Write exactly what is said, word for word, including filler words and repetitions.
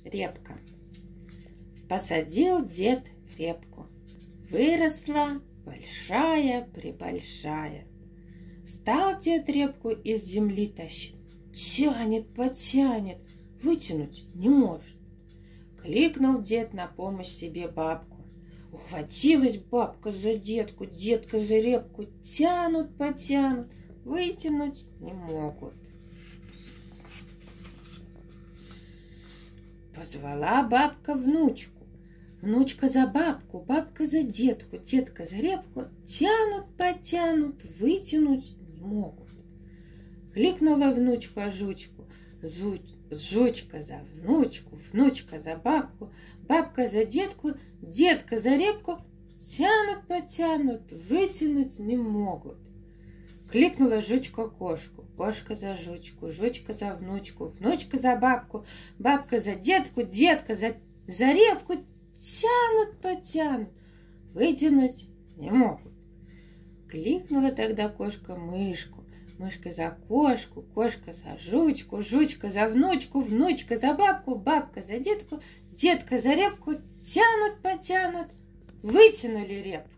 Репка. Посадил дед репку. Выросла большая-пребольшая. Стал дед репку из земли тащить. Тянет, потянет, вытянуть не может. Кликнул дед на помощь себе бабку. Ухватилась бабка за детку, детка за репку. Тянут, потянут, вытянуть не могут. Позвала бабка внучку. Внучка за бабку, бабка за детку, детка за репку. Тянут, потянут, вытянуть не могут. Кликнула внучку жучку. Жучка за внучку, внучка за бабку, бабка за детку, детка за репку. Тянут, потянут, вытянуть не могут. Кликнула жучка кошку. Кошка за жучку, жучка за внучку, внучка за бабку, бабка за детку, детка за, за репку. Тянут, потянут, вытянуть не могут. Кликнула тогда кошка мышку. Мышка за кошку, кошка за жучку, жучка за внучку, внучка за бабку, бабка за детку, детка за репку. Тянут, потянут, вытянули репку.